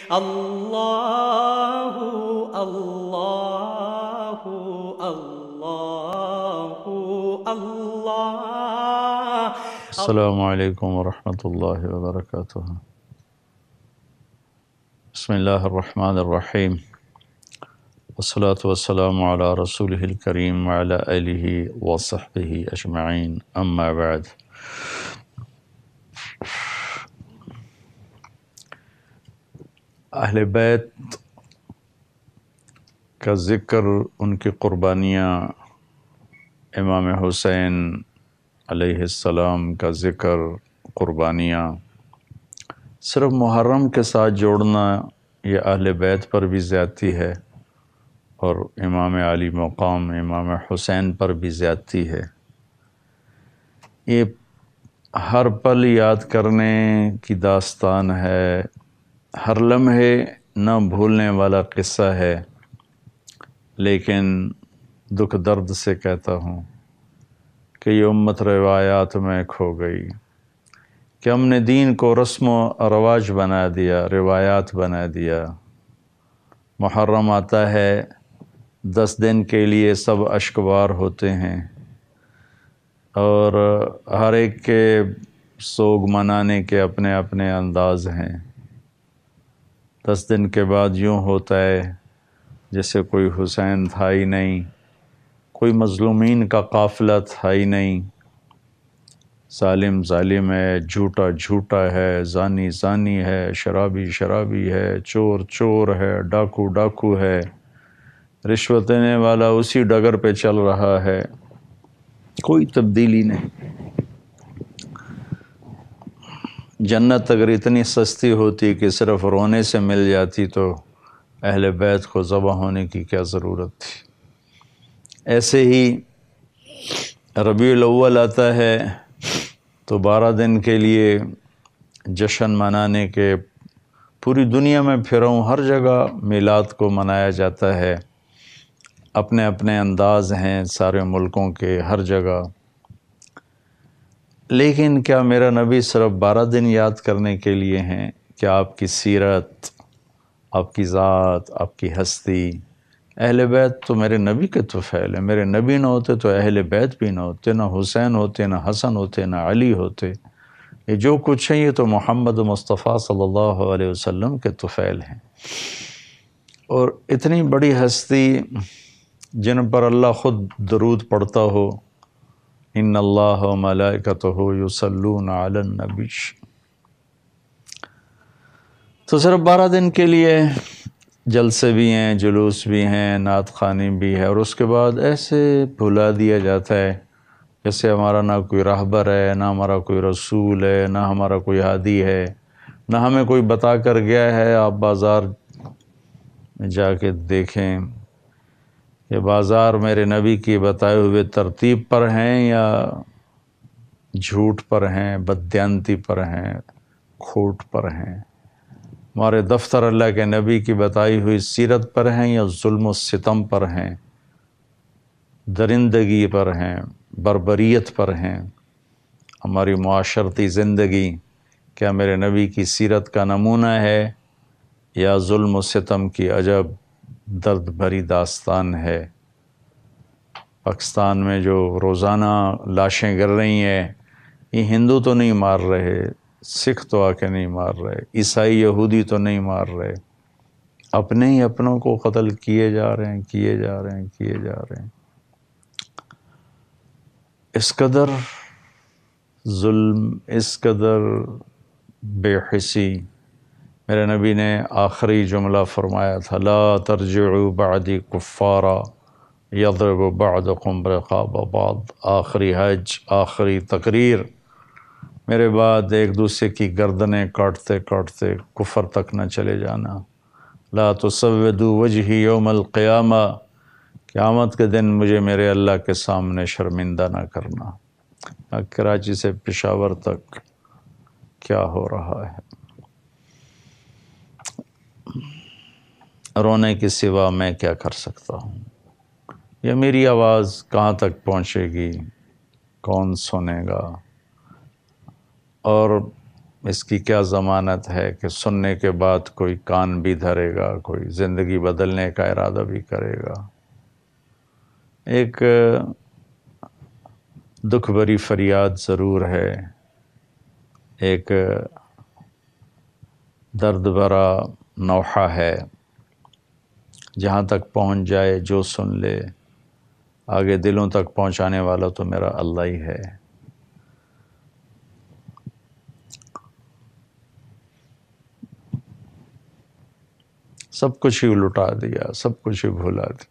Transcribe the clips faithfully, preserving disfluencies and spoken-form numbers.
اللہ اللہ اللہ اللہ۔ السلام علیکم ورحمۃ اللہ وبرکاتہ۔ بسم اللہ الرحمن الرحیم، والصلاة والسلام علی رسولہ الکریم وعلی آلہ وصحبہ اجمعین، اما بعد۔ اہل بیت کا ذکر، ان کی قربانیاں، امام حسین علیہ السلام کا ذکر، قربانیاں صرف محرم کے ساتھ جوڑنا یہ اہل بیت پر بھی زیادتی ہے، اور امام علی مقام امام حسین پر بھی زیادتی ہے۔ یہ ہر پل یاد کرنے کی داستان ہے، ہر لمحے نہ بھولنے والا قصہ ہے، لیکن دکھ درد سے کہتا ہوں کہ یہ امت روایات میں کھو گئی، کہ ہم نے دین کو رسم و رواج بنا دیا، روایات بنا دیا۔ محرم آتا ہے، دس دن کے لیے سب اشکبار ہوتے ہیں، اور ہر ایک کے سوگ منانے کے اپنے اپنے انداز ہیں۔ دس دن کے بعد یوں ہوتا ہے جیسے کوئی حسین تھا ہی نہیں، کوئی مظلومین کا قافلہ تھا ہی نہیں۔ ظالم ظالم ہے، جھوٹا جھوٹا ہے، زانی زانی ہے، شرابی شرابی ہے، چور چور ہے، ڈاکو ڈاکو ہے، رشوت دینے والا اسی ڈگر پہ چل رہا ہے، کوئی تبدیلی نہیں۔ جنت اگر اتنی سستی ہوتی کہ صرف رونے سے مل جاتی تو اہل بیت کو ذبح ہونے کی کیا ضرورت تھی۔ ایسے ہی ربیع الاول آتا ہے تو بارہ دن کے لیے جشن منانے کے پوری دنیا میں پھروں، ہر جگہ میلاد کو منایا جاتا ہے، اپنے اپنے انداز ہیں سارے ملکوں کے، ہر جگہ۔ لیکن کیا میرا نبی صرف بارہ دن یاد کرنے کے لیے ہیں؟ کیا آپ کی سیرت، آپ کی ذات، آپ کی ہستی، اہل بیت تو میرے نبی کے طفیل ہیں۔ میرے نبی نہ ہوتے تو اہل بیت بھی نہ ہوتے، نہ حسین ہوتے، نہ حسن ہوتے، نہ علی ہوتے۔ یہ جو کچھ ہے یہ تو محمد مصطفیٰ صلی اللہ علیہ وسلم کے طفیل ہیں۔ اور اتنی بڑی ہستی جن پر اللہ خود درود پڑھتا ہو، ان اللہ و ملائکتہ یصلون علی النبی، تو صرف بارہ دن کے لیے جلسے بھی ہیں، جلوس بھی ہیں، نعت خوانی بھی ہے، اور اس کے بعد ایسے بھلا دیا جاتا ہے جیسے ہمارا نہ کوئی راہبر ہے، نہ ہمارا کوئی رسول ہے، نہ ہمارا کوئی ہادی ہے، نہ ہمیں کوئی بتا کر گیا ہے۔ آپ بازار میں جا کے دیکھیں کہ بازار میرے نبی کی بتائے ہوئے ترتیب پر ہیں یا جھوٹ پر ہیں، بددیانتی پر ہیں، کھوٹ پر ہیں۔ ہمارے دفتر اللہ کے نبی کی بتائی ہوئی سیرت پر ہیں یا ظلم و ستم پر ہیں، درندگی پر ہیں، بربریت پر ہیں۔ ہماری معاشرتی زندگی کیا میرے نبی کی سیرت کا نمونہ ہے یا ظلم و ستم کی عجب درد بھری داستان ہے؟ پاکستان میں جو روزانہ لاشیں گر رہی ہیں، یہ ہندو تو نہیں مار رہے، سکھ تو آ کے نہیں مار رہے، عیسائی یہودی تو نہیں مار رہے، اپنے ہی اپنوں کو قتل کیے جا رہے ہیں، کیے جا رہے ہیں، کیے جا رہے ہیں۔ اس قدر ظلم، اس قدر بے حسی۔ میرے نبی نے آخری جملہ فرمایا تھا، لا ترجعوا بعدی کفارا یضرب بعضکم رقاب بعض۔ آخری حج، آخری تقریر، میرے بعد ایک دوسرے کی گردنیں کاٹتے کاٹتے کفر تک نہ چلے جانا۔ لا تسودوا وجہی یوم القیامہ، قیامت کے دن مجھے میرے اللہ کے سامنے شرمندہ نہ کرنا۔ کراچی سے پشاور تک کیا ہو رہا ہے؟ رونے کے سوا میں کیا کر سکتا ہوں؟ یہ میری آواز کہاں تک پہنچے گی؟ کون سنے گا؟ اور اس کی کیا ضمانت ہے کہ سننے کے بعد کوئی کان بھی دھرے گا، کوئی زندگی بدلنے کا ارادہ بھی کرے گا؟ ایک دکھ بھری فریاد ضرور ہے، ایک درد بھرا نوحہ ہے، جہاں تک پہنچ جائے جو سن لے، آگے دلوں تک پہنچانے والا تو میرا اللہ ہی ہے۔ سب کچھ ہی لٹا دیا، سب کچھ ہی بھولا دیا۔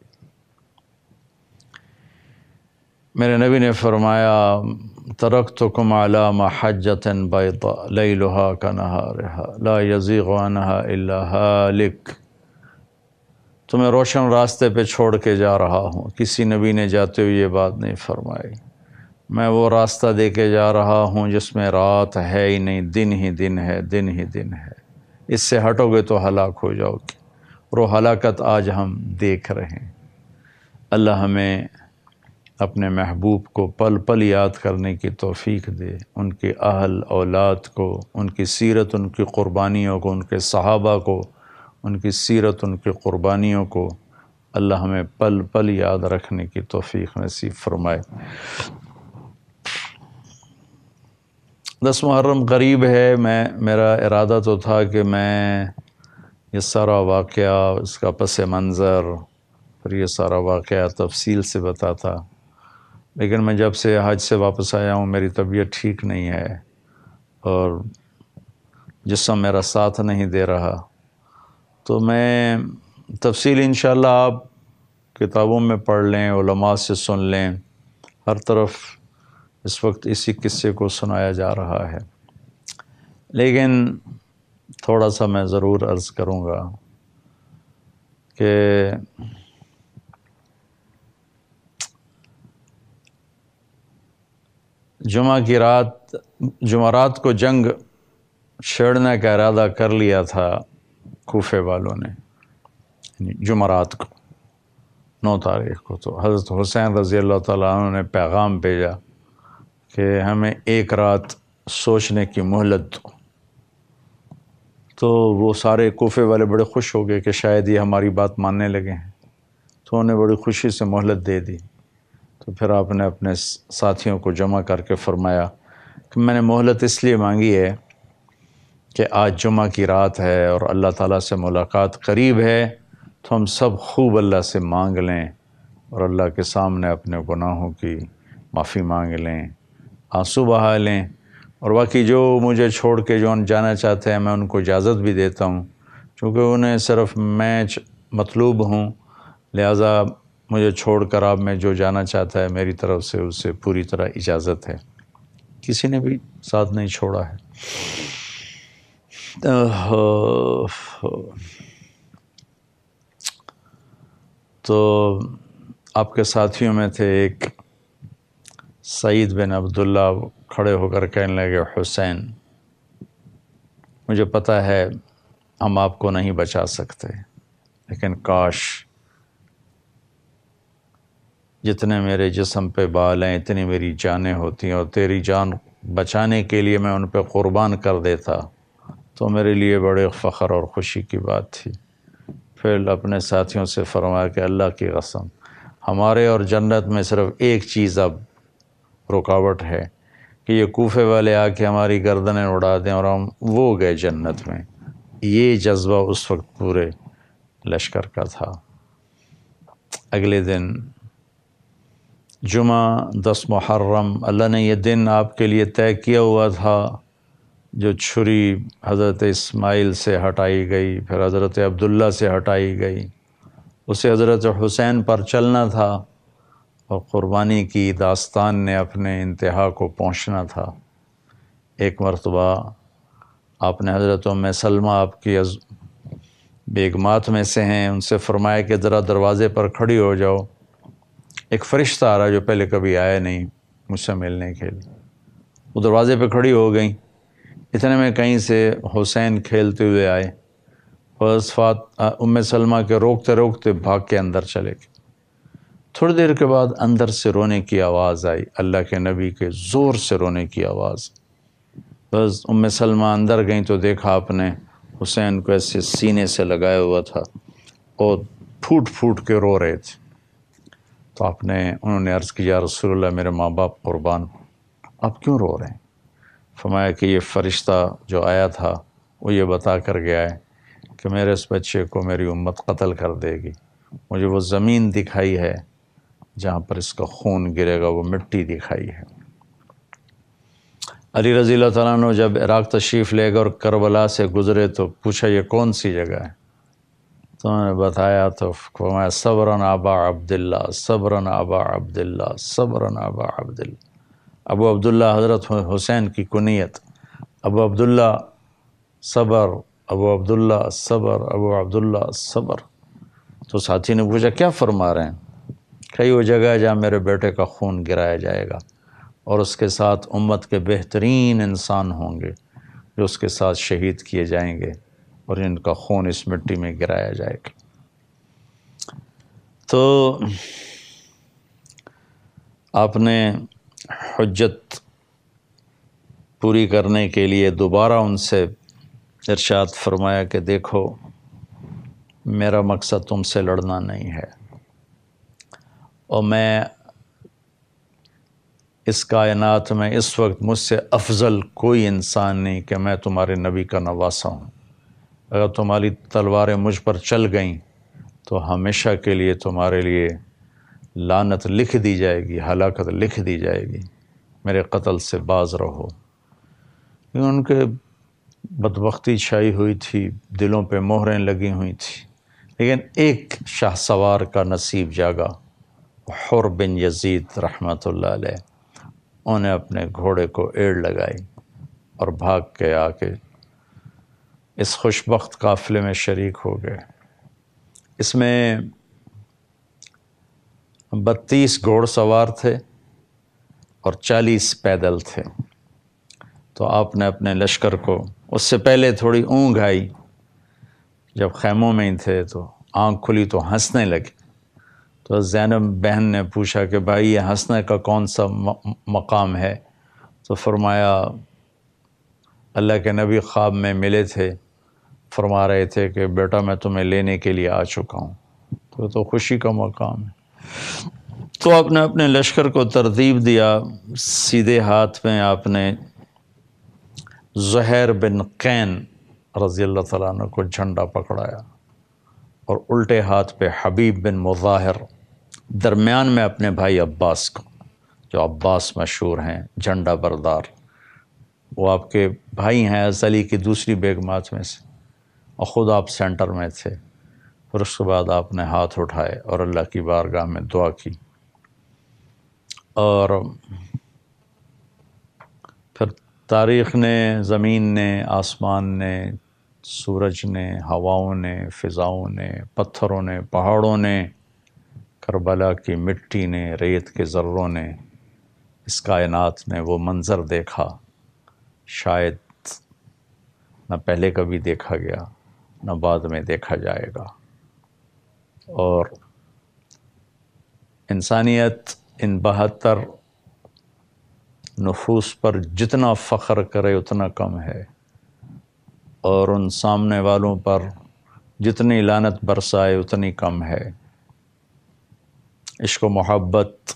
میرے نبی نے فرمایا ترکتکم علی محجۃ بیضاء لیلہا کنہارہا لا یزیغ عنہا الا ہالک۔ تمہیں روشن راستے پہ چھوڑ کے جا رہا ہوں، کسی نبی نے جاتے ہوئے یہ بات نہیں فرمائی۔ میں وہ راستہ دے کے جا رہا ہوں جس میں رات ہے ہی نہیں، دن ہی دن ہے، دن ہی دن ہے۔ اس سے ہٹو گے تو ہلاک ہو جاؤ گے، اور وہ ہلاکت آج ہم دیکھ رہے ہیں۔ اللہ ہمیں اپنے محبوب کو پل پل یاد کرنے کی توفیق دے، ان کے اہل اولاد کو، ان کی سیرت، ان کی قربانیوں کو، ان کے صحابہ کو، ان کی سیرت، ان کی قربانیوں کو اللہ ہمیں پل پل یاد رکھنے کی توفیق نصیب فرمائے۔ دس محرم قریب ہے، میں میرا ارادہ تو تھا کہ میں یہ سارا واقعہ، اس کا پس منظر، پھر یہ سارا واقعہ تفصیل سے بتاتا، لیکن میں جب سے حج سے واپس آیا ہوں میری طبیعت ٹھیک نہیں ہے اور جسم میرا ساتھ نہیں دے رہا، تو میں تفصیل انشاءاللہ آپ کتابوں میں پڑھ لیں، علماء سے سن لیں، ہر طرف اس وقت اسی قصے کو سنایا جا رہا ہے، لیکن تھوڑا سا میں ضرور عرض کروں گا کہ جمعہ کی رات، جمعرات کو جنگ چھیڑنے کا ارادہ کر لیا تھا کوفے والوں نے، یعنی جمعرات کو، نو تاریخ کو، تو حضرت حسین رضی اللہ تعالیٰ عنہ نے پیغام بھیجا کہ ہمیں ایک رات سوچنے کی مہلت دو۔ تو وہ سارے کوفے والے بڑے خوش ہو گئے کہ شاید یہ ہماری بات ماننے لگے ہیں، تو انہوں نے بڑی خوشی سے مہلت دے دی۔ تو پھر آپ نے اپنے ساتھیوں کو جمع کر کے فرمایا کہ میں نے مہلت اس لیے مانگی ہے کہ آج جمعہ کی رات ہے اور اللہ تعالیٰ سے ملاقات قریب ہے، تو ہم سب خوب اللہ سے مانگ لیں اور اللہ کے سامنے اپنے گناہوں کی معافی مانگ لیں، آنسو بہا لیں، اور باقی جو مجھے چھوڑ کے جو جانا چاہتے ہیں میں ان کو اجازت بھی دیتا ہوں، چونکہ انہیں صرف میں مطلوب ہوں، لہٰذا مجھے چھوڑ کر آپ میں جو جانا چاہتا ہے میری طرف سے اسے پوری طرح اجازت ہے۔ کسی نے بھی ساتھ نہیں چھوڑا ہے۔ تو آپ کے ساتھیوں میں تھے ایک سعید بن عبداللہ، کھڑے ہو کر کہنے لگے حسین مجھے پتہ ہے ہم آپ کو نہیں بچا سکتے، لیکن کاش جتنے میرے جسم پہ بال ہیں اتنی میری جانیں ہوتی ہیں، اور تیری جان بچانے کے لیے میں ان پہ قربان کر دیتا تو میرے لیے بڑے فخر اور خوشی کی بات تھی۔ پھر اپنے ساتھیوں سے فرمایا کہ اللہ کی قسم ہمارے اور جنت میں صرف ایک چیز اب رکاوٹ ہے کہ یہ کوفے والے آ کے ہماری گردنیں اڑا دیں اور ہم وہ گئے جنت میں۔ یہ جذبہ اس وقت پورے لشکر کا تھا۔ اگلے دن جمعہ دس محرم، اللہ نے یہ دن آپ کے لیے طے کیا ہوا تھا، جو چھری حضرت اسماعیل سے ہٹائی گئی، پھر حضرت عبداللہ سے ہٹائی گئی، اسے حضرت حسین پر چلنا تھا، اور قربانی کی داستان نے اپنے انتہا کو پہنچنا تھا۔ ایک مرتبہ آپ نے حضرت ام سلمہ آپ کی بیگمات میں سے ہیں، ان سے فرمایا کہ ذرا دروازے پر کھڑی ہو جاؤ، ایک فرشتہ آ رہا جو پہلے کبھی آیا نہیں مجھ سے ملنے کے لیے۔ وہ دروازے پہ کھڑی ہو گئیں، اتنے میں کہیں سے حسین کھیلتے ہوئے آئے، فات ام سلمہ کے روکتے روکتے بھاگ کے اندر چلے گئے۔ تھوڑی دیر کے بعد اندر سے رونے کی آواز آئی، اللہ کے نبی کے زور سے رونے کی آواز، بس ام سلمہ اندر گئیں تو دیکھا آپ نے حسین کو ایسے سینے سے لگایا ہوا تھا اور پھوٹ پھوٹ کے رو رہے تھے. تو آپ نے انہوں نے عرض کی یا رسول اللہ میرے ماں باپ قربان، آپ کیوں رو رہے ہیں؟ فرمایا کہ یہ فرشتہ جو آیا تھا وہ یہ بتا کر گیا ہے کہ میرے اس بچے کو میری امت قتل کر دے گی. مجھے وہ زمین دکھائی ہے جہاں پر اس کا خون گرے گا، وہ مٹی دکھائی ہے. علی رضی اللہ تعالیٰ عنہ جب عراق تشریف لے گئے اور کربلا سے گزرے تو پوچھا یہ کون سی جگہ ہے؟ تو انہوں نے بتایا تو فرمایا صبرن ابا عبداللہ، صبرن ابا عبداللہ، صبرن ابا عبداللہ. ابو عبداللہ حضرت حسین کی کنیت، ابو عبداللہ صبر، ابو عبداللہ صبر، ابو عبداللہ صبر. تو ساتھی نے پوچھا کیا فرما رہے ہیں؟ کہ وہ جگہ ہے جہاں میرے بیٹے کا خون گرایا جائے گا اور اس کے ساتھ امت کے بہترین انسان ہوں گے جو اس کے ساتھ شہید کیے جائیں گے اور ان کا خون اس مٹی میں گرایا جائے گا. تو آپ نے حجت پوری کرنے کے لیے دوبارہ ان سے ارشاد فرمایا کہ دیکھو میرا مقصد تم سے لڑنا نہیں ہے اور میں اس کائنات میں اس وقت مجھ سے افضل کوئی انسان نہیں کہ میں تمہارے نبی کا نواسا ہوں. اگر تمہاری تلواریں مجھ پر چل گئیں تو ہمیشہ کے لیے تمہارے لیے لعنت لکھ دی جائے گی، ہلاکت لکھ دی جائے گی. میرے قتل سے باز رہو. ان کے بدبختی چھائی ہوئی تھی، دلوں پہ مہریں لگی ہوئی تھی، لیکن ایک شاہ سوار کا نصیب جاگا، حر بن یزید رحمۃ اللہ علیہ. انہیں اپنے گھوڑے کو ایڑ لگائی اور بھاگ کے آ کے اس خوشبخت قافلے میں شریک ہو گئے. اس میں بتیس گھوڑ سوار تھے اور چالیس پیدل تھے. تو آپ نے اپنے لشکر کو، اس سے پہلے تھوڑی اونگ آئی، جب خیموں میں ہی تھے تو آنکھ کھلی تو ہنسنے لگے. تو زینب بہن نے پوچھا کہ بھائی یہ ہنسنے کا کون سا مقام ہے؟ تو فرمایا اللہ کے نبی خواب میں ملے تھے، فرما رہے تھے کہ بیٹا میں تمہیں لینے کے لیے آ چکا ہوں. تو تو خوشی کا مقام ہے. تو آپ نے اپنے لشکر کو ترتیب دیا. سیدھے ہاتھ میں آپ نے زہیر بن قین رضی اللہ تعالیٰ عنہ کو جھنڈا پکڑایا اور الٹے ہاتھ پہ حبیب بن مظاہر، درمیان میں اپنے بھائی عباس کو، جو عباس مشہور ہیں جھنڈا بردار. وہ آپ کے بھائی ہیں علی کی دوسری بیگمات میں سے، اور خود آپ سینٹر میں تھے. پھر اس کے بعد آپ نے ہاتھ اٹھائے اور اللہ کی بارگاہ میں دعا کی. اور پھر تاریخ نے، زمین نے، آسمان نے، سورج نے، ہواؤں نے، فضاؤں نے، پتھروں نے، پہاڑوں نے، کربلا کی مٹی نے، ریت کے ذروں نے، اس کائنات نے وہ منظر دیکھا شاید نہ پہلے کبھی دیکھا گیا نہ بعد میں دیکھا جائے گا. اور انسانیت ان بہتر نفوس پر جتنا فخر کرے اتنا کم ہے، اور ان سامنے والوں پر جتنی لعنت برسائے اتنی کم ہے. عشق و محبت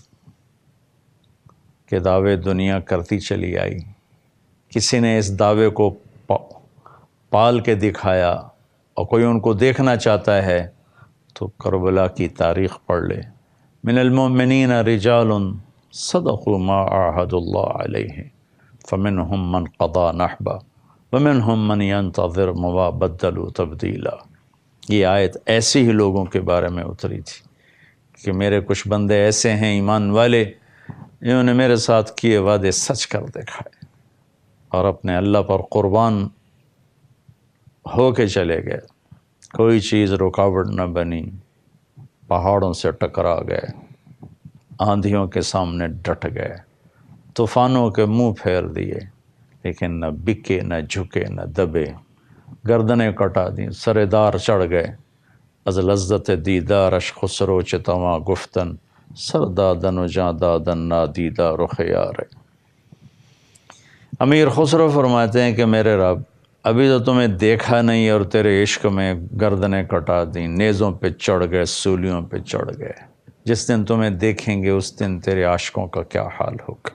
کے دعوے دنیا کرتی چلی آئی. کسی نے اس دعوے کو پال کے دکھایا اور کوئی ان کو دیکھنا چاہتا ہے تو کربلا کی تاریخ پڑھ لے. من المؤمنین رجال صدقوا ما عاهدوا الله علیہ فمنهم من قضى نحبہ ومنهم من ينتظر وما بدلوا تبدیلا. یہ آیت ایسے ہی لوگوں کے بارے میں اتری تھی کہ میرے کچھ بندے ایسے ہیں ایمان والے جنہوں نے میرے ساتھ کیے وعدے سچ کر دکھائے اور اپنے اللہ پر قربان ہو کے چلے گئے. کوئی چیز رکاوٹ نہ بنی، پہاڑوں سے ٹکرا گئے، آندھیوں کے سامنے ڈٹ گئے، طوفانوں کے منہ پھیر دیے، لیکن نہ بکے نہ جھکے نہ دبے. گردنیں کٹا دیں، سر دار چڑھ گئے، از لذت دیدارش خسرو چتواں گفتن سر دادن و جاں دادن نادیدہ رخ یار. امیر خسرو فرماتے ہیں کہ میرے رب ابھی تو تمہیں دیکھا نہیں اور تیرے عشق میں گردنیں کٹا دیں، نیزوں پہ چڑھ گئے، سولیوں پہ چڑھ گئے، جس دن تمہیں دیکھیں گے اس دن تیرے عاشقوں کا کیا حال ہوگا۔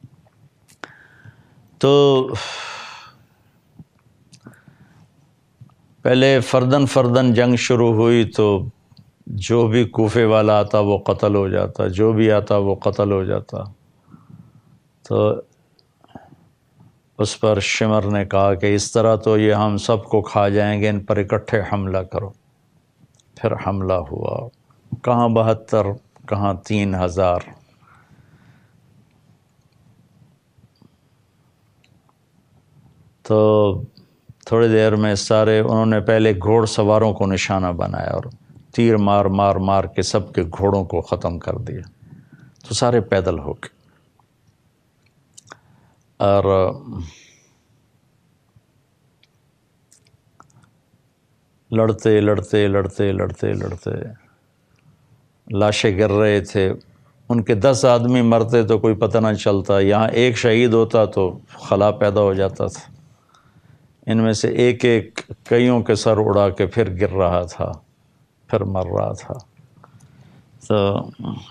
تو پہلے فردن فردن جنگ شروع ہوئی تو جو بھی کوفے والا آتا وہ قتل ہو جاتا، جو بھی آتا وہ قتل ہو جاتا۔ تو اس پر شمر نے کہا کہ اس طرح تو یہ ہم سب کو کھا جائیں گے، ان پر اکٹھے حملہ کرو۔ پھر حملہ ہوا، کہاں بہتر کہاں تین ہزار۔ تو تھوڑی دیر میں سارے انہوں نے پہلے گھوڑ سواروں کو نشانہ بنایا اور تیر مار مار مار کے سب کے گھوڑوں کو ختم کر دیا، تو سارے پیدل ہو گئے۔ اور لڑتے لڑتے لڑتے لڑتے لڑتے لاشیں گر رہے تھے، ان کے دس آدمی مرتے تو کوئی پتہ نہ چلتا، یہاں ایک شہید ہوتا تو خلا پیدا ہو جاتا تھا۔ ان میں سے ایک ایک کئیوں کے سر اڑا کے پھر گر رہا تھا، پھر مر رہا تھا۔ تو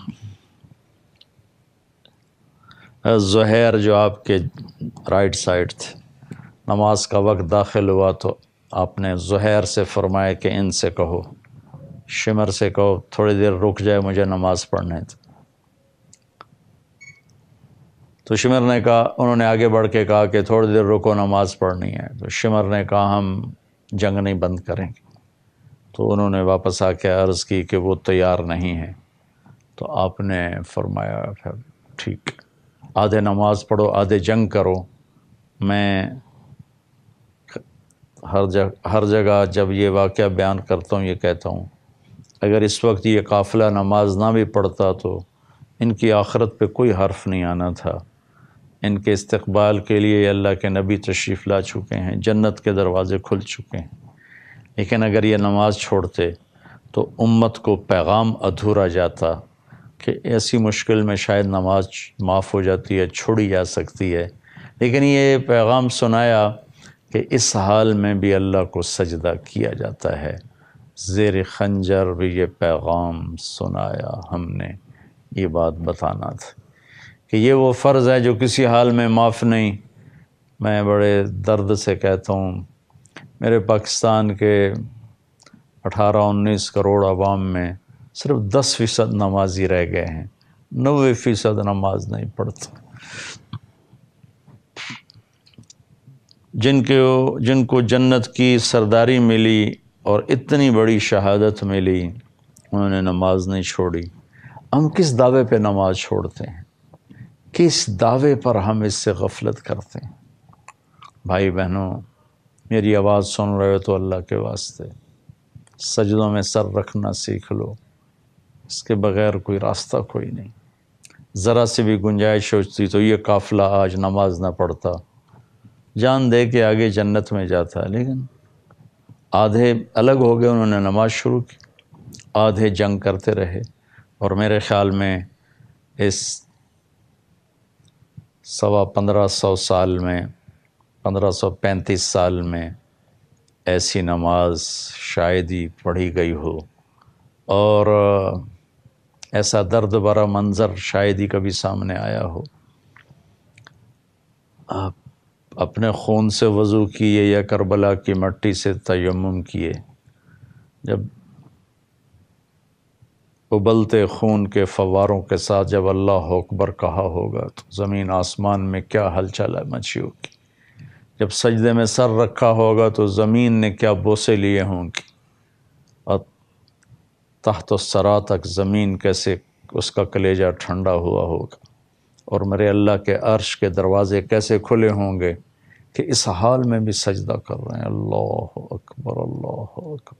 زہیر جو آپ کے رائٹ سائڈ تھے، نماز کا وقت داخل ہوا تو آپ نے زہیر سے فرمایا کہ ان سے کہو، شمر سے کہو تھوڑی دیر رک جائے، مجھے نماز پڑھنے دو۔ تو شمر نے کہا، انہوں نے آگے بڑھ کے کہا کہ تھوڑی دیر رکو، نماز پڑھنی ہے۔ تو شمر نے کہا ہم جنگ نہیں بند کریں گے۔ تو انہوں نے واپس آ کے عرض کی کہ وہ تیار نہیں ہیں۔ تو آپ نے فرمایا پھر ٹھیک، آدھے نماز پڑھو آدھے جنگ کرو۔ میں ہر جگہ ہر جگہ جب یہ واقعہ بیان کرتا ہوں یہ کہتا ہوں، اگر اس وقت یہ قافلہ نماز نہ بھی پڑھتا تو ان کی آخرت پہ کوئی حرف نہیں آنا تھا۔ ان کے استقبال کے لیے اللہ کے نبی تشریف لا چکے ہیں، جنت کے دروازے کھل چکے ہیں۔ لیکن اگر یہ نماز چھوڑتے تو امت کو پیغام ادھورا جاتا کہ ایسی مشکل میں شاید نماز معاف ہو جاتی ہے، چھوڑی جا سکتی ہے، لیکن یہ پیغام سنایا کہ اس حال میں بھی اللہ کو سجدہ کیا جاتا ہے۔ زیر خنجر بھی یہ پیغام سنایا ہم نے، یہ بات بتانا تھا کہ یہ وہ فرض ہے جو کسی حال میں معاف نہیں۔ میں بڑے درد سے کہتا ہوں، میرے پاکستان کے اٹھارہ انیس کروڑ عوام میں صرف دس فیصد نمازی رہ گئے ہیں، نوے فیصد نماز نہیں پڑھتے۔ جن کو جن کو جنت کی سرداری ملی اور اتنی بڑی شہادت ملی، انہوں نے نماز نہیں چھوڑی۔ ہم کس دعوے پہ نماز چھوڑتے ہیں؟ کس دعوے پر ہم اس سے غفلت کرتے ہیں؟ بھائی بہنوں، میری آواز سن رہے ہو تو اللہ کے واسطے سجدوں میں سر رکھنا سیکھ لو، اس کے بغیر کوئی راستہ کوئی نہیں۔ ذرا سی بھی گنجائش ہوتی تو یہ قافلہ آج نماز نہ پڑھتا، جان دے کے آگے جنت میں جاتا، لیکن آدھے الگ ہو گئے، انہوں نے نماز شروع کی، آدھے جنگ کرتے رہے۔ اور میرے خیال میں اس سوا پندرہ سو سال میں پندرہ سو پینتیس سال میں ایسی نماز شاید ہی پڑھی گئی ہو، اور ایسا درد بھرا منظر شاید ہی کبھی سامنے آیا ہو۔ آپ اپنے خون سے وضو کیے یا کربلا کی مٹی سے تیمم کیے، جب ابلتے خون کے فواروں کے ساتھ جب اللہ اکبر کہا ہوگا تو زمین آسمان میں کیا ہلچل مچی ہوگی، جب سجدے میں سر رکھا ہوگا تو زمین نے کیا بوسے لیے ہوں گی، اور تحت الثری تک زمین کیسے اس کا کلیجہ ٹھنڈا ہوا ہوگا، اور میرے اللہ کے عرش کے دروازے کیسے کھلے ہوں گے کہ اس حال میں بھی سجدہ کر رہے ہیں۔ اللہ اکبر، اللہ اکبر۔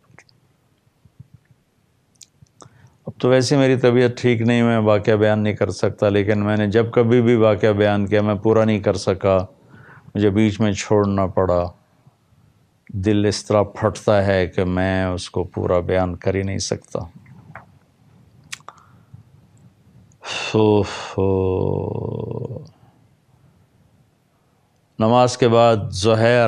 اب تو ویسے میری طبیعت ٹھیک نہیں، میں واقعہ بیان نہیں کر سکتا، لیکن میں نے جب کبھی بھی واقعہ بیان کیا میں پورا نہیں کر سکا، مجھے بیچ میں چھوڑنا پڑا۔ دل اس طرح پھٹتا ہے کہ میں اس کو پورا بیان کر ہی نہیں سکتا۔ نماز کے بعد زہیر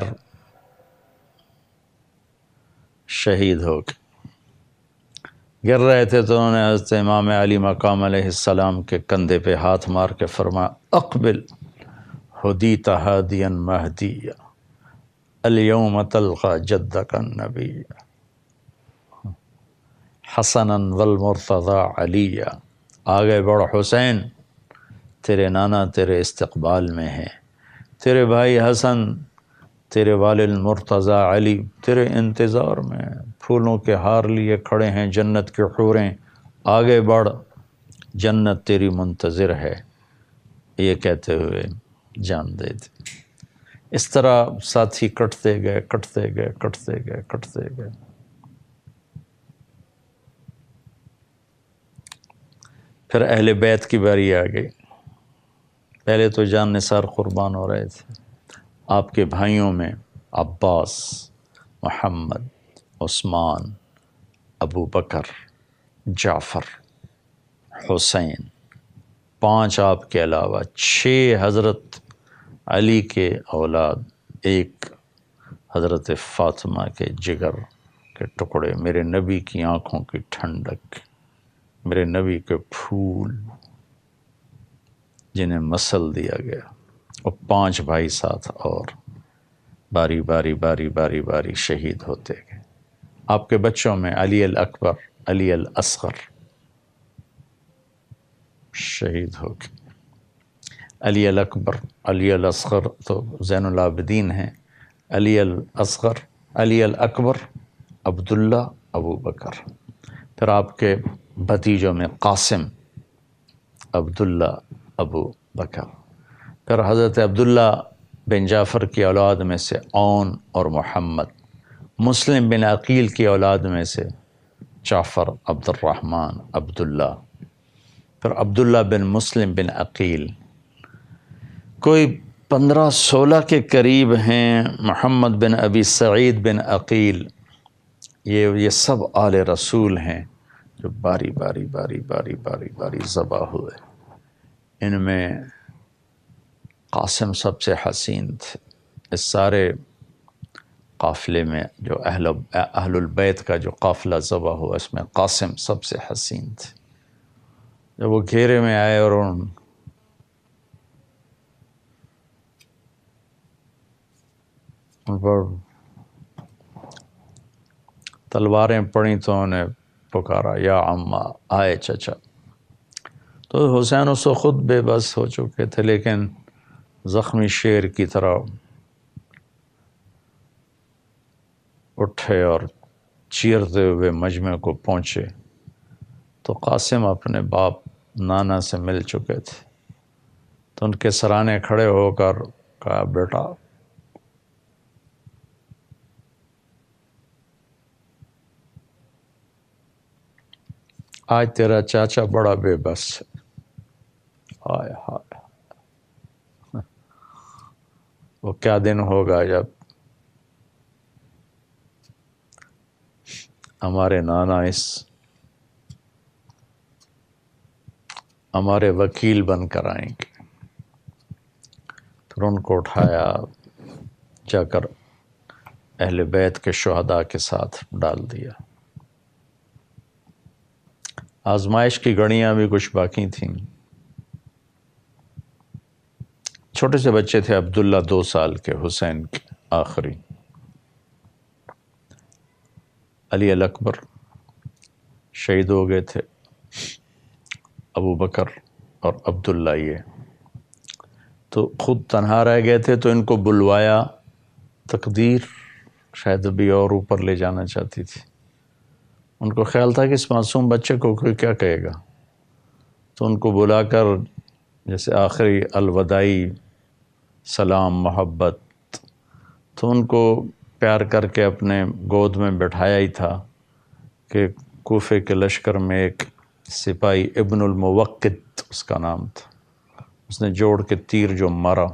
شہید ہو گئے، گر رہے تھے تو انہوں نے حضرت امام علی مقام علیہ السلام کے کندھے پہ ہاتھ مار کے فرمایا اقبل ہدیت ہادیا مہدیا الیوم تلقى جدک النبی حسنا والمرتضی علیا، آگے بڑھ حسین، تیرے نانا تیرے استقبال میں ہیں، تیرے بھائی حسن، تیرے والد مرتضی علی تیرے انتظار میں، پھولوں کے ہار لیے کھڑے ہیں جنت کے حوریں، آگے بڑھ جنت تیری منتظر ہے، یہ کہتے ہوئے جان دے دی۔ اس طرح ساتھی کٹتے گئے کٹتے گئے کٹتے گئے کٹتے گئے۔ پھر اہل بیت کی باری آ گئی۔ پہلے تو جان نثار قربان ہو رہے تھے، آپ کے بھائیوں میں عباس، محمد، عثمان، ابو بکر، جعفر، حسین، پانچ آپ کے علاوہ چھ حضرت علی کے اولاد، ایک حضرت فاطمہ کے جگر کے ٹکڑے، میرے نبی کی آنکھوں کی ٹھنڈک، میرے نبی کے پھول جنہیں مسل دیا گیا، اور پانچ بھائی ساتھ اور باری باری باری باری باری شہید ہوتے گئے۔ آپ کے بچوں میں علی الاکبر، علی الاصغر شہید ہو گئے۔ علی الاکبر، علی الاصغر تو زین العابدین ہیں، علی الاصغر، علی الاکبر، عبداللہ، ابو بکر۔ پھر آپ کے بھتیجوں میں قاسم، عبداللہ، ابو بکر۔ پھر حضرت عبداللہ بن جعفر کی اولاد میں سے اون اور محمد، مسلم بن عقیل کی اولاد میں سے جعفر، عبد الرحمن، عبداللہ۔ پھر عبداللہ بن مسلم بن عقیل، کوئی پندرہ سولہ کے قریب ہیں، محمد بن ابی سعید بن عقیل، یہ یہ سب آل رسول ہیں جو باری باری باری باری باری باری ذبح ہوئے۔ ان میں قاسم سب سے حسین تھے۔ اس سارے قافلے میں جو اہل اہل البیت کا جو قافلہ ذبح ہوا، اس میں قاسم سب سے حسین تھے۔ جب وہ گھیرے میں آئے اور ان ان پر تلواریں پڑیں تو انہیں پکارا یا عمّا، آئے چچا۔ تو حسین اس وقت خود بے بس ہو چکے تھے، لیکن زخمی شیر کی طرح اٹھے اور چیرتے ہوئے مجمع کو پہنچے تو قاسم اپنے باپ نانا سے مل چکے تھے، تو ان کے سرانے کھڑے ہو کر کہا بیٹا آج تیرا چاچا بڑا بے بس ہے۔ ہائے ہائے، وہ کیا دن ہوگا جب ہمارے نانا اس ہمارے وکیل بن کر آئیں گے۔ پھر ان کو اٹھایا، جا کر اہل بیت کے شہداء کے ساتھ ڈال دیا۔ آزمائش کی گھڑیاں بھی کچھ باقی تھیں۔ چھوٹے سے بچے تھے عبداللہ، دو سال کے، حسین کے آخری۔ علی الاکبر شہید ہو گئے تھے، ابو بکر اور عبداللہ یہ تو خود تنہا رہ گئے تھے، تو ان کو بلوایا، تقدیر شاید ابھی اور اوپر لے جانا چاہتی تھی۔ ان کو خیال تھا کہ اس معصوم بچے کو کوئی کیا کہے گا، تو ان کو بلا کر جیسے آخری الوداعی سلام، محبت، تو ان کو پیار کر کے اپنے گود میں بٹھایا ہی تھا کہ کوفے کے لشکر میں ایک سپاہی ابن الموقد اس کا نام تھا، اس نے جوڑ کے تیر جو مارا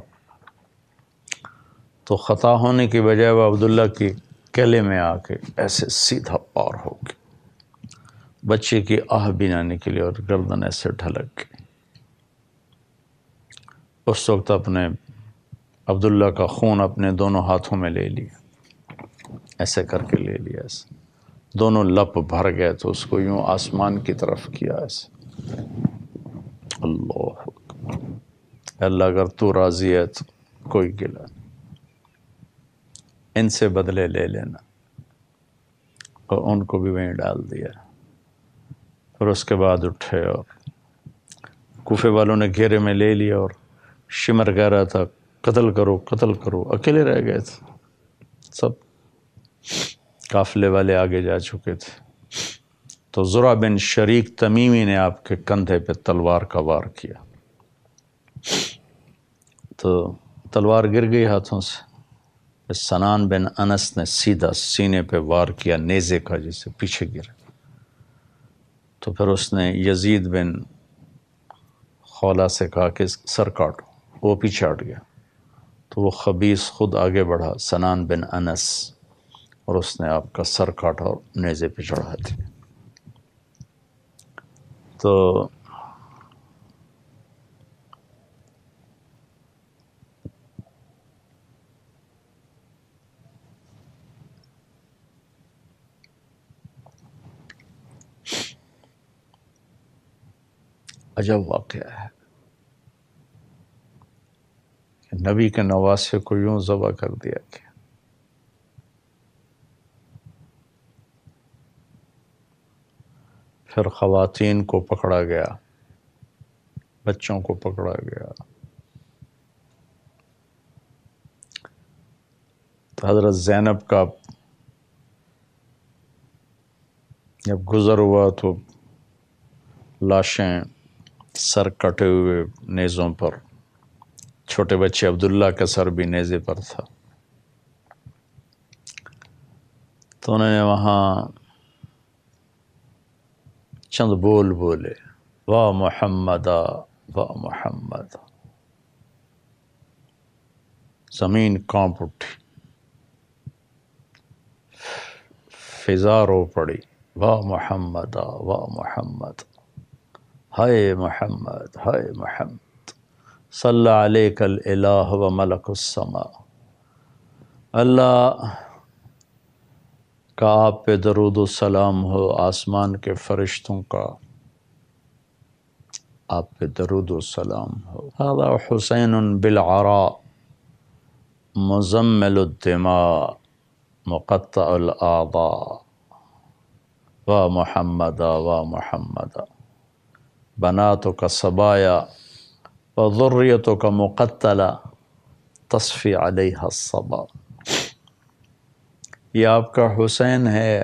تو خطا ہونے کی بجائے وہ عبداللہ کی کیلے میں آ کے ایسے سیدھا پار ہو گیا، بچے کی آہ بھی نہ نکلی اور گردن ایسے ڈھلک گئی۔ اس وقت اپنے عبداللہ کا خون اپنے دونوں ہاتھوں میں لے لیا، ایسے کر کے لے لیا، ایسے دونوں لپ بھر گئے تو اس کو یوں آسمان کی طرف کیا ایسے، اللہ اکبر، اللہ اگر تو راضی ہے تو کوئی گلا نہیں، ان سے بدلے لے لینا، اور ان کو بھی وہیں ڈال دیا۔ پھر اس کے بعد اٹھے اور کوفے والوں نے گھیرے میں لے لیا، اور شمر کہہ رہا تھا قتل کرو قتل کرو، اکیلے رہ گئے تھے، سب قافلے والے آگے جا چکے تھے۔ تو زرع بن شریک تمیمی نے آپ کے کندھے پہ تلوار کا وار کیا، تو تلوار گر گئی ہاتھوں سے۔ سنان بن انس نے سیدھا سینے پہ وار کیا نیزے کا، جسے پیچھے گرا، تو پھر اس نے یزید بن خولہ سے کہا کہ سر کاٹو، وہ پیچھے ہٹ گیا، تو وہ خبیث خود آگے بڑھا، سنان بن انس، اور اس نے آپ کا سر کاٹا اور نیزے پہ چڑھا دیا۔ تو عجب واقعہ ہے کہ نبی کے نواسے کو یوں ذبح کر دیا گیا۔ پھر خواتین کو پکڑا گیا، بچوں کو پکڑا گیا، تو حضرت زینب کا جب گزر ہوا تو لاشیں سر کٹے ہوئے نیزوں پر، چھوٹے بچے عبداللہ کا سر بھی نیزے پر تھا، تو انہوں نے وہاں چند بول بولے، واہ محمدا واہ محمد، زمین کانپ اٹھی، فضا رو پڑی، واہ محمدا واہ محمد، ہائے محمد ہائے محمد، صلی علیک الالہ و ملک السماء، اللہ کا آپ پہ درود و سلام ہو، آسمان کے فرشتوں کا آپ پہ درود و سلام ہو۔ هذا حسین بالعراء مزمل الدماء مقطع الاعضاء، واہ محمدا واہ محمدا، بناتک صبایا وذریتک مقتلہ تصفی علیہا الصبا، یہ آپ کا حسین ہے،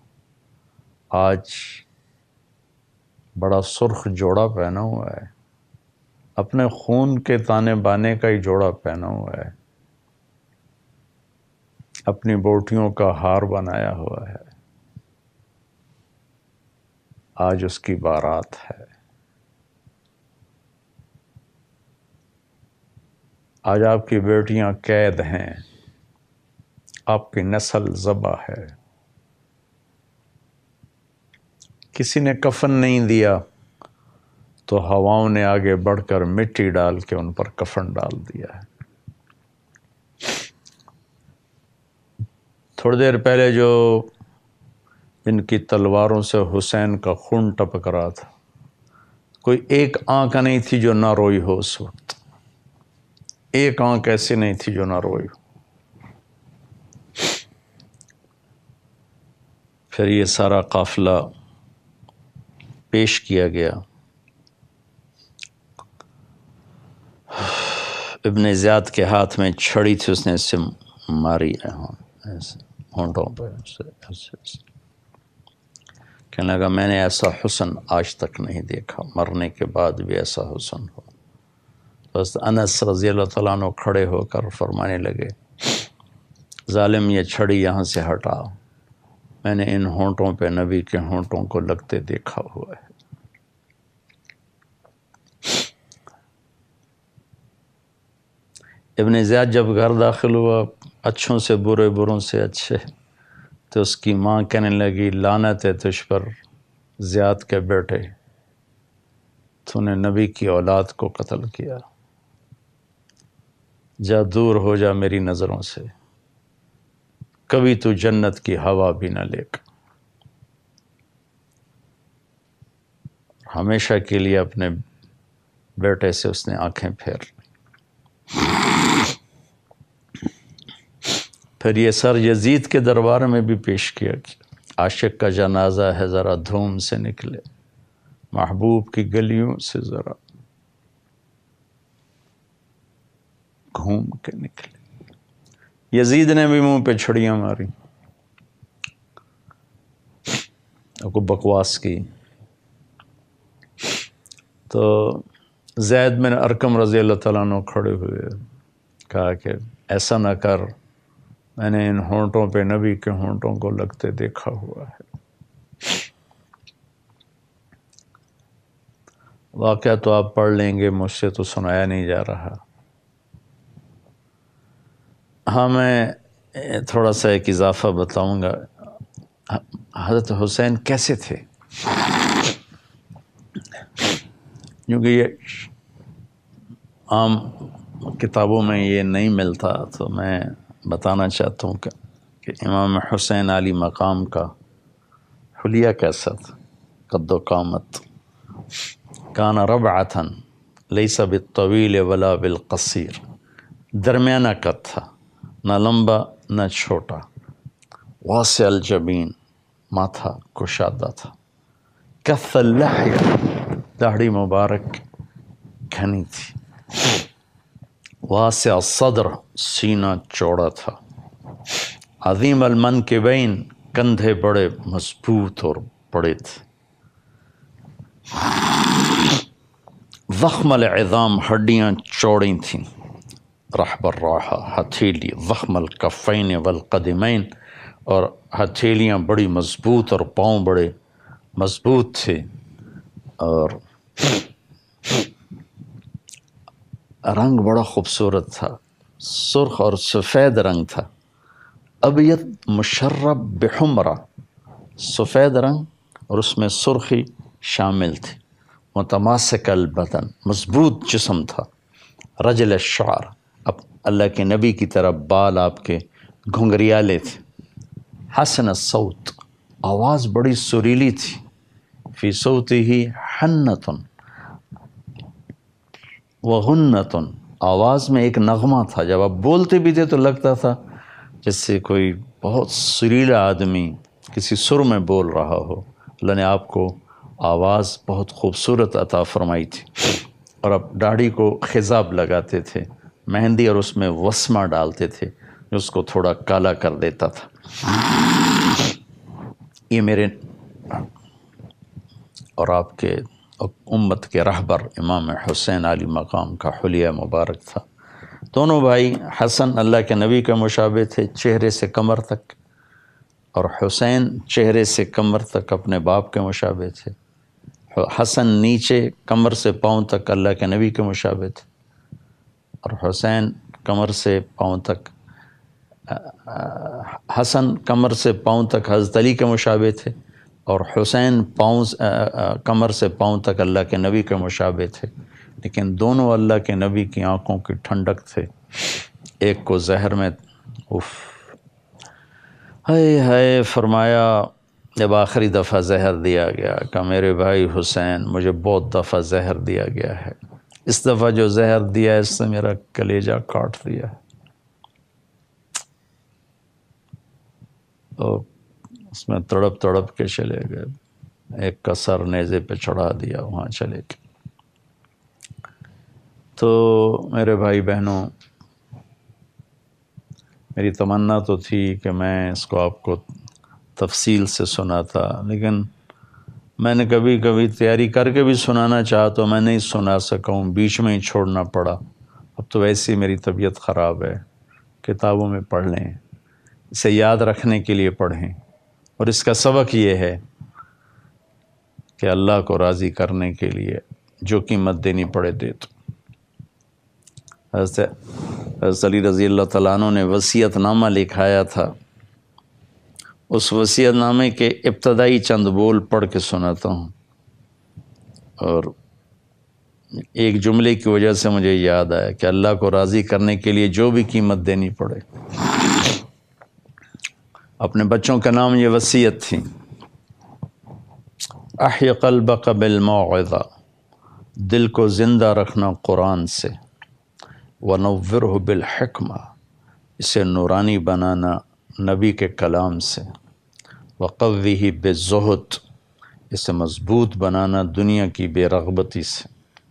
آج بڑا سرخ جوڑا پہنا ہوا ہے، اپنے خون کے تانے بانے کا ہی جوڑا پہنا ہوا ہے، اپنی بوٹیوں کا ہار بنایا ہوا ہے، آج اس کی بارات ہے، آج آپ کی بیٹیاں قید ہیں، آپ کی نسل ذبح ہے، کسی نے کفن نہیں دیا تو ہواؤں نے آگے بڑھ کر مٹی ڈال کے ان پر کفن ڈال دیا ہے۔ تھوڑی دیر پہلے جو ان کی تلواروں سے حسین کا خون ٹپک رہا تھا، کوئی ایک آنکھ نہیں تھی جو نہ روئی ہو اس وقت، ایک آنکھ ایسی نہیں تھی جو نہ روئی ہو۔ پھر یہ سارا قافلہ پیش کیا گیا، ابن زیاد کے ہاتھ میں چھڑی تھی، اس نے اس سے ماری ایسے ہونٹوں پہ، ایسے ایسے ایسے، کہنے لگا میں نے ایسا حسن آج تک نہیں دیکھا، مرنے کے بعد بھی ایسا حسن ہو۔ بس انس رضی اللہ تعالیٰ عنہ کھڑے ہو کر فرمانے لگے، ظالم یہ چھڑی یہاں سے ہٹا، میں نے ان ہونٹوں پہ نبی کے ہونٹوں کو لگتے دیکھا ہوا ہے۔ ابن زیاد جب گھر داخل ہوا، اچھوں سے برے، بروں سے اچھے، تو اس کی ماں کہنے لگی لعنت ہے تجھ پر زیاد کے بیٹے، تو نے نبی کی اولاد کو قتل کیا۔ جا دور ہو جا میری نظروں سے، کبھی تو جنت کی ہوا بھی نہ لے کر۔ ہمیشہ کے لیے اپنے بیٹے سے اس نے آنکھیں پھیر لی۔ پھر یہ سر یزید کے دربار میں بھی پیش کیا کہ عاشق کا جنازہ ہے، ذرا دھوم سے نکلے، محبوب کی گلیوں سے ذرا گھوم کے نکلے۔ یزید نے بھی منہ پہ چھڑیاں ماری، کو بکواس کی۔ تو زید بن ارقم رضی اللہ تعالیٰ عنہ کھڑے ہوئے، کہا کہ ایسا نہ کر، میں نے ان ہونٹوں پہ نبی کے ہونٹوں کو لگتے دیکھا ہوا ہے۔ واقعہ تو آپ پڑھ لیں گے، مجھ سے تو سنایا نہیں جا رہا۔ ہاں میں تھوڑا سا ایک اضافہ بتاؤں گا۔ حضرت حسین کیسے تھے؟ کیونکہ یہ عام کتابوں میں یہ نہیں ملتا، تو میں بتانا چاہتا ہوں کہ کہ امام حسین علی مقام کا حلیہ کیسا تھا۔ قد و قامت، کان ربعتاً لیس بالطویل ولا بالقصیر، درمیانہ قد تھا، نہ لمبا نہ چھوٹا۔ واسع الجبین، ماتھا کشادہ تھا۔ کث اللحیہ، داڑھی مبارک گھنی تھی۔ واسع الصدر، سینہ چوڑا تھا۔ عظیم المنکبین، کندھے بڑے مضبوط اور بڑے تھے۔ ضخم العظام، ہڈیاں چوڑی تھیں۔ رحب الراحہ، ہتھیلی۔ ضخم الکفین والقدمین، اور ہتھیلیاں بڑی مضبوط اور پاؤں بڑے مضبوط تھے۔ اور رنگ بڑا خوبصورت تھا، سرخ اور سفید رنگ تھا۔ ابیض مشرب بحمرہ، سفید رنگ اور اس میں سرخی شامل تھی۔ متماسک البدن، مضبوط جسم تھا۔ رجل الشعر، اب اللہ کے نبی کی طرح بال آپ کے گھنگریالے تھے۔ حسن الصوت، آواز بڑی سریلی تھی۔ فی صوتہ حنۃ وغنۃ، آواز میں ایک نغمہ تھا، جب آپ بولتے بھی تھے تو لگتا تھا جس سے کوئی بہت سریلا آدمی کسی سر میں بول رہا ہو۔ اللہ نے آپ کو آواز بہت خوبصورت عطا فرمائی تھی۔ اور اب داڑھی کو خضاب لگاتے تھے، مہندی اور اس میں وسمہ ڈالتے تھے جو اس کو تھوڑا کالا کر دیتا تھا۔ یہ میرے اور آپ کے امت کے رہبر امام حسین علی مقام کا حلیہ مبارک تھا۔ دونوں بھائی، حسن اللہ کے نبی کا مشابہ تھے چہرے سے کمر تک، اور حسین چہرے سے کمر تک اپنے باپ کے مشابہ تھے۔ حسن نیچے کمر سے پاؤں تک اللہ کے نبی کے مشابہ تھے، اور حسین کمر سے پاؤں تک حسن کمر سے پاؤں تک حضرت علی کے مشابہ تھے، اور حسین پاؤں کمر سے پاؤں تک اللہ کے نبی کے مشابہ تھے۔ لیکن دونوں اللہ کے نبی کی آنکھوں کی ٹھنڈک تھے۔ ایک کو زہر میں اف ہائے ہائے فرمایا، جب آخری دفعہ زہر دیا گیا کہ میرے بھائی حسین مجھے بہت دفعہ زہر دیا گیا ہے، اس دفعہ جو زہر دیا ہے اس نے میرا کلیجہ کاٹ دیا ہے۔ تو اس میں تڑپ تڑپ کے چلے گئے، ایک کا سر نیزے پہ چڑھا دیا، وہاں چلے گئے۔ تو میرے بھائی بہنوں، میری تمنا تو تھی کہ میں اس کو آپ کو تفصیل سے سناتا، لیکن میں نے کبھی کبھی تیاری کر کے بھی سنانا چاہا تو میں نہیں سنا سکا ہوں، بیچ میں ہی چھوڑنا پڑا۔ اب تو ویسے ہی میری طبیعت خراب ہے، کتابوں میں پڑھ لیں، اسے یاد رکھنے کے لیے پڑھیں، اور اس کا سبق یہ ہے کہ اللہ کو راضی کرنے کے لیے جو قیمت دینی پڑے دے تو۔ حضرت علی رضی اللہ تعالیٰ عنہ نے وصیت نامہ لکھایا تھا، اس وصیت نامے کے ابتدائی چند بول پڑھ کے سناتا ہوں، اور ایک جملے کی وجہ سے مجھے یاد آیا کہ اللہ کو راضی کرنے کے لیے جو بھی قیمت دینی پڑے۔ اپنے بچوں کا نام یہ وصیت تھی، احی قلبک بالموعظہ، دل کو زندہ رکھنا قرآن سے، ونورہ بالحکمہ، اسے نورانی بنانا نبی کے کلام سے، وقویہ بالزہد، اسے مضبوط بنانا دنیا کی بے رغبتی سے،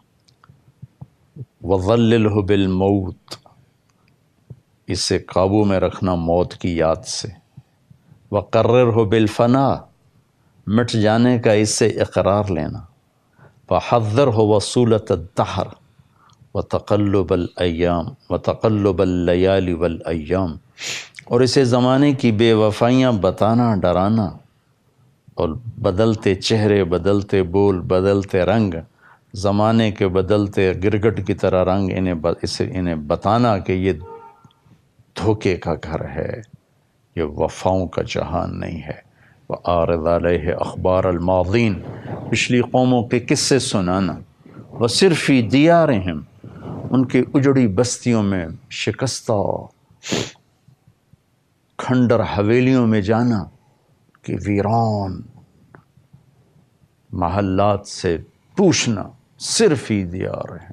وظللہ بالموت، اسے قابو میں رکھنا موت کی یاد سے، وقررہ بالفنا، مٹ جانے کا اس سے اقرار لینا، فحذرہ وصولۃ الدہر وتقلب الایام وتقلب اللیالی والایام، اور اسے زمانے کی بے وفائیاں بتانا، ڈرانا، اور بدلتے چہرے، بدلتے بول، بدلتے رنگ، زمانے کے بدلتے گرگٹ کی طرح رنگ، انہیں اسے انہیں بتانا کہ یہ دھوکے کا گھر ہے، یہ وفاؤں کا جہان نہیں ہے۔ وَأَعْرِضْ عَلَيْهِ أَخْبَارَ الْمَاضِينَ، پچھلی قوموں کے قصے سنانا، وَصِرْ فِي دِيَارِهِمْ، ان کی اجڑی بستیوں میں، شکستہ کھنڈر حویلیوں میں جانا کہ ویران محلات سے پوچھنا، صرف فی دیارہم،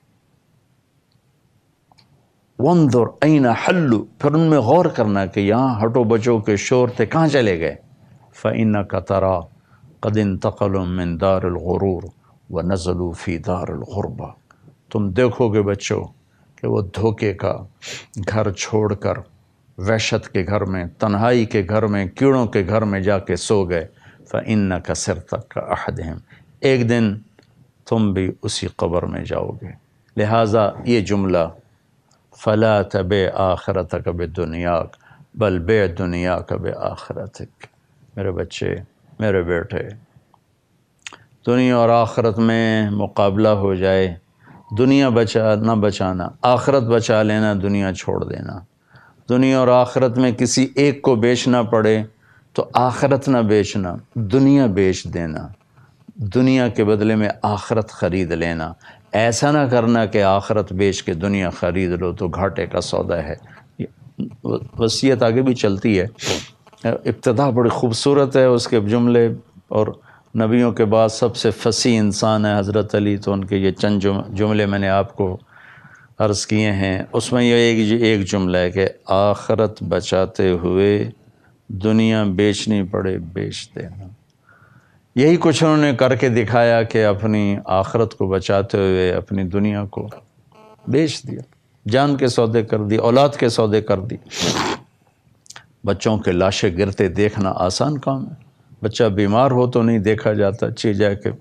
وانظر این حلوا، پھر ان میں غور کرنا کہ یہاں ہٹو بچوں کے شور تھے، کہاں چلے گئے؟ فَإِنَّكَ تَرَى قَدْ انتقلوا من دار الغرور ونزلوا فی دار الغربہ، تم دیکھو گے بچوں کہ وہ دھوکے کا گھر چھوڑ کر وحشت کے گھر میں، تنہائی کے گھر میں، کیڑوں کے گھر میں جا کے سو گئے۔ فَإِنَّكَ صِرْتَ كَأَحَدِهِمْ، ایک دن تم بھی اسی قبر میں جاؤ گے۔ لہٰذا یہ جملہ فَلَا تَبِعْ آخِرَتَكَ بِدُنْيَاكَ بَلْ بِعْ دُنْيَاكَ بِآخِرَتِكَ، میرے بچے، میرے بیٹے، دنیا اور آخرت میں مقابلہ ہو جائے، دنیا بچا نہ بچانا، آخرت بچا لینا، دنیا چھوڑ دینا۔ دنیا اور آخرت میں کسی ایک کو بیچنا پڑے تو آخرت نہ بیچنا، دنیا بیچ دینا، دنیا کے بدلے میں آخرت خرید لینا۔ ایسا نہ کرنا کہ آخرت بیچ کے دنیا خرید لو تو گھاٹے کا سودا ہے۔ وصیت آگے بھی چلتی ہے، ابتدا بڑی خوبصورت ہے، اس کے جملے، اور نبیوں کے بعد سب سے فصیح انسان ہے حضرت علی، تو ان کے یہ چند جملے میں نے آپ کو عرض کیے ہیں۔ اس میں یہ ایک ایک جملہ ہے کہ آخرت بچاتے ہوئے دنیا بیچنی پڑے بیچ دینا۔ یہی کچھ انہوں نے کر کے دکھایا کہ اپنی آخرت کو بچاتے ہوئے اپنی دنیا کو بیچ دیا، جان کے سودے کر دی، اولاد کے سودے کر دی۔ بچوں کے لاشیں گرتے دیکھنا آسان کام ہے، بچہ بیمار ہو تو نہیں دیکھا جاتا، چی جائے کہ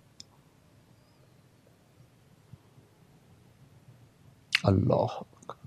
اللہ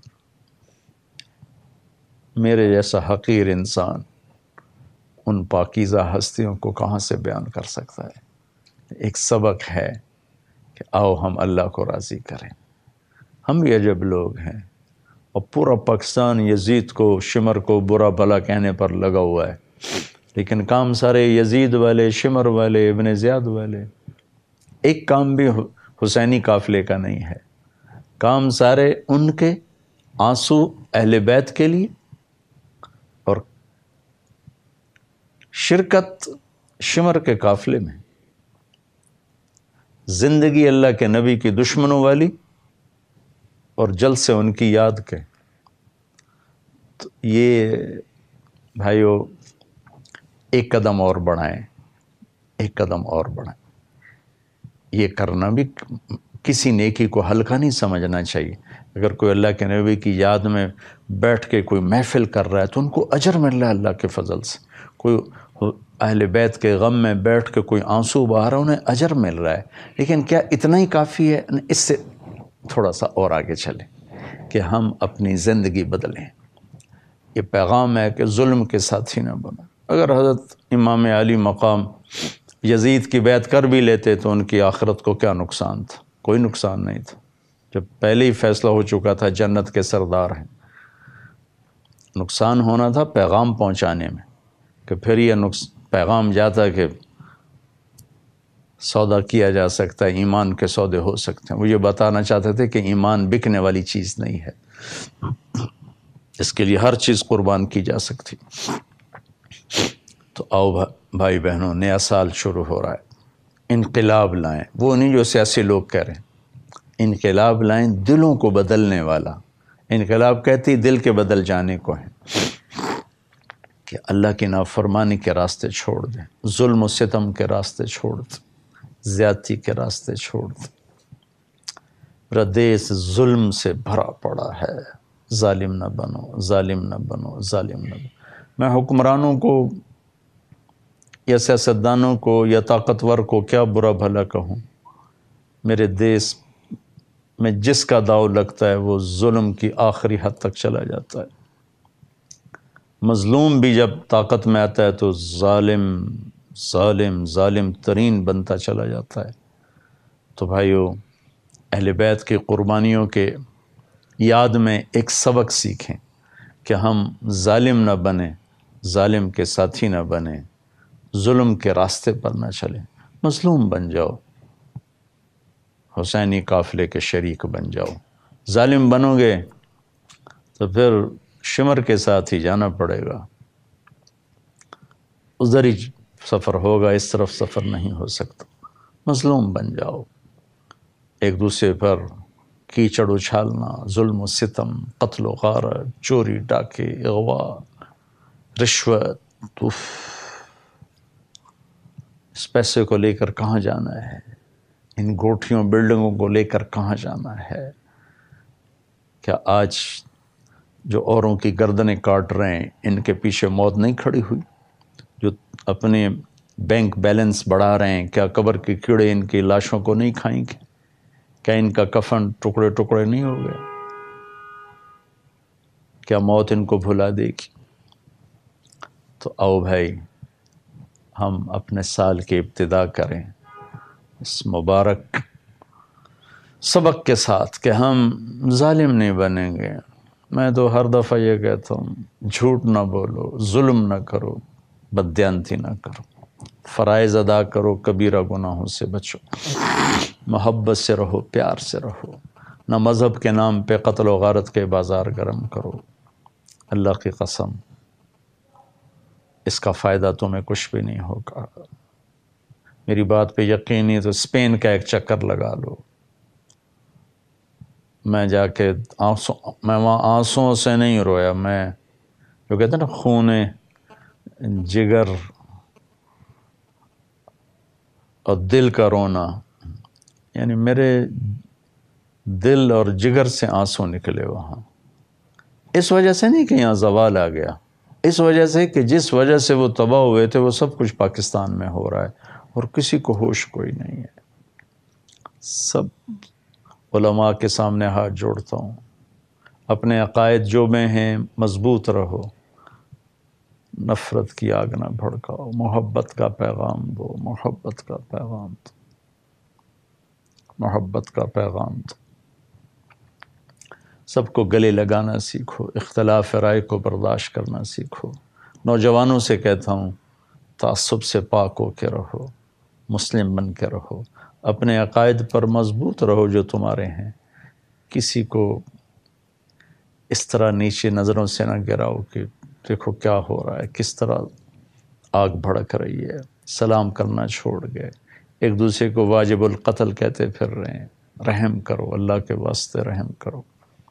میرے جیسا حقیر انسان ان پاکیزہ ہستیوں کو کہاں سے بیان کر سکتا ہے؟ ایک سبق ہے کہ آؤ ہم اللہ کو راضی کریں۔ ہم بھی عجب لوگ ہیں، اور پورا پاکستان یزید کو، شمر کو برا بھلا کہنے پر لگا ہوا ہے، لیکن کام سارے یزید والے، شمر والے، ابن زیاد والے، ایک کام بھی حسینی قافلے کا نہیں ہے۔ کام سارے ان کے آنسو اہل بیت کے لیے، اور شرکت شمر کے قافلے میں، زندگی اللہ کے نبی کی دشمنوں والی، اور جلد سے ان کی یاد کے۔ تو یہ بھائیو ایک قدم اور بڑھائیں، ایک قدم اور بڑھائیں۔ یہ کرنا بھی کسی نیکی کو ہلکا نہیں سمجھنا چاہیے۔ اگر کوئی اللہ کے نبی کی یاد میں بیٹھ کے کوئی محفل کر رہا ہے تو ان کو اجر مل رہا ہے اللہ کے فضل سے۔ کوئی اہل بیت کے غم میں بیٹھ کے کوئی آنسو بہا رہا ہے، انہیں اجر مل رہا ہے۔ لیکن کیا اتنا ہی کافی ہے؟ اس سے تھوڑا سا اور آگے چلیں کہ ہم اپنی زندگی بدلیں۔ یہ پیغام ہے کہ ظلم کے ساتھی نہ بنو۔ اگر حضرت امام علی مقام یزید کی بیعت کر بھی لیتے تو ان کی آخرت کو کیا نقصان تھا؟ کوئی نقصان نہیں تھا، جب پہلے ہی فیصلہ ہو چکا تھا جنت کے سردار ہیں۔ نقصان ہونا تھا پیغام پہنچانے میں، کہ پھر یہ پیغام جاتا کہ سودا کیا جا سکتا ہے، ایمان کے سودے ہو سکتے ہیں۔ وہ یہ بتانا چاہتے تھے کہ ایمان بکنے والی چیز نہیں ہے، اس کے لیے ہر چیز قربان کی جا سکتی۔ تو آؤ بھائی بہنوں، نیا سال شروع ہو رہا ہے، انقلاب لائیں۔ وہ نہیں جو سیاسی لوگ کہہ رہے ہیں، انقلاب لائیں دلوں کو بدلنے والا۔ انقلاب کہتی دل کے بدل جانے کو ہے، کہ اللہ کی نافرمانی کے راستے چھوڑ دیں، ظلم و ستم کے راستے چھوڑ دیں، زیادتی کے راستے چھوڑ دیں۔ میرا دیس ظلم سے بھرا پڑا ہے، ظالم نہ بنو، ظالم نہ بنو، ظالم نہ بنو۔ میں حکمرانوں کو یا سیاستدانوں کو یا طاقتور کو کیا برا بھلا کہوں؟ میرے دیس میں جس کا داؤ لگتا ہے وہ ظلم کی آخری حد تک چلا جاتا ہے۔ مظلوم بھی جب طاقت میں آتا ہے تو ظالم ظالم ظالم ترین بنتا چلا جاتا ہے۔ تو بھائیو، اہل بیت کی قربانیوں کے یاد میں ایک سبق سیکھیں کہ ہم ظالم نہ بنیں، ظالم کے ساتھی نہ بنیں، ظلم کے راستے پر نہ چلیں، مظلوم بن جاؤ، حسینی قافلے کے شریک بن جاؤ۔ ظالم بنو گے تو پھر شمر کے ساتھ ہی جانا پڑے گا، ادھر ہی سفر ہوگا، اس طرف سفر نہیں ہو سکتا۔ مظلوم بن جاؤ، ایک دوسرے پر کیچڑ اچھالنا، ظلم و ستم، قتل و غارت، چوری ڈاکے، اغوا، رشوت، اف، اس پیسے کو لے کر کہاں جانا ہے؟ ان گوٹھیوں بلڈنگوں کو لے کر کہاں جانا ہے؟ کیا آج جو اوروں کی گردنیں کاٹ رہے ہیں ان کے پیچھے موت نہیں کھڑی ہوئی؟ جو اپنے بینک بیلنس بڑھا رہے ہیں، کیا قبر کے کیڑے ان کی لاشوں کو نہیں کھائیں گے؟ کیا ان کا کفن ٹکڑے ٹکڑے نہیں ہو گئے؟ کیا موت ان کو بھلا دے گی؟ تو آؤ بھائی، ہم اپنے سال کی ابتدا کریں اس مبارک سبق کے ساتھ کہ ہم ظالم نہیں بنیں گے۔ میں تو ہر دفعہ یہ کہتا ہوں، جھوٹ نہ بولو، ظلم نہ کرو، بددیانتی نہ کرو، فرائض ادا کرو، کبیرہ گناہوں سے بچو، محبت سے رہو، پیار سے رہو، نہ مذہب کے نام پہ قتل و غارت کے بازار گرم کرو۔ اللہ کی قسم اس کا فائدہ تمہیں کچھ بھی نہیں ہوگا۔ میری بات پہ یقین نہیں تو اسپین کا ایک چکر لگا لو۔ میں جا کے آنسوں میں وہاں آنسوں سے نہیں رویا، میں جو کہتے ہیں نا خون جگر اور دل کا رونا، یعنی میرے دل اور جگر سے آنسوں نکلے وہاں۔ اس وجہ سے نہیں کہ یہاں زوال آ گیا، اس وجہ سے کہ جس وجہ سے وہ تباہ ہوئے تھے وہ سب کچھ پاکستان میں ہو رہا ہے اور کسی کو ہوش کوئی نہیں ہے۔ سب علماء کے سامنے ہاتھ جوڑتا ہوں، اپنے عقائد جو میں ہیں مضبوط رہو، نفرت کی آگ نہ بھڑکاؤ، محبت کا پیغام دو، محبت کا پیغام دو، محبت کا پیغام دو۔ سب کو گلے لگانا سیکھو، اختلاف رائے کو برداشت کرنا سیکھو۔ نوجوانوں سے کہتا ہوں، تعصب سے پاک ہو کے رہو، مسلم بن کے رہو، اپنے عقائد پر مضبوط رہو جو تمہارے ہیں، کسی کو اس طرح نیچے نظروں سے نہ گراؤ کہ دیکھو کیا ہو رہا ہے، کس طرح آگ بھڑک رہی ہے۔ سلام کرنا چھوڑ گئے، ایک دوسرے کو واجب القتل کہتے پھر رہے ہیں۔ رحم کرو، اللہ کے واسطے رحم کرو۔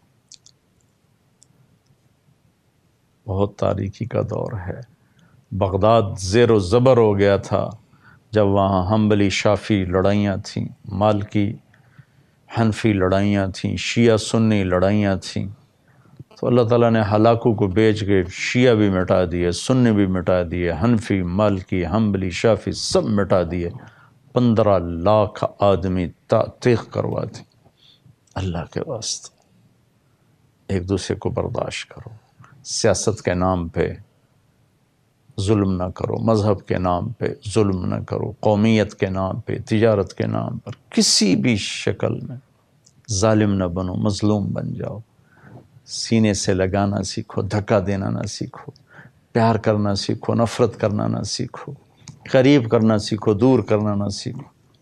بہت تاریکی کا دور ہے، بغداد زیر و زبر ہو گیا تھا جب وہاں حنبلی شافعی لڑائیاں تھیں، مالکی حنفی لڑائیاں تھیں، شیعہ سنی لڑائیاں تھیں، تو اللہ تعالیٰ نے ہلاکو کو بیچ کے شیعہ بھی مٹا دیے، سنی بھی مٹا دیے، حنفی، مالکی، حنبلی، شافعی سب مٹا دیے، پندرہ لاکھ آدمی تیغ کروا دی۔ اللہ کے واسطے ایک دوسرے کو برداشت کرو، سیاست کے نام پہ ظلم نہ کرو، مذہب کے نام پہ ظلم نہ کرو، قومیت کے نام پہ، تجارت کے نام پر کسی بھی شکل میں ظالم نہ بنو، مظلوم بن جاؤ۔ سینے سے لگانا سیکھو، دھکا دینا نہ سیکھو، پیار کرنا سیکھو، نفرت کرنا نہ سیکھو، قریب کرنا سیکھو، دور کرنا نہ سیکھو۔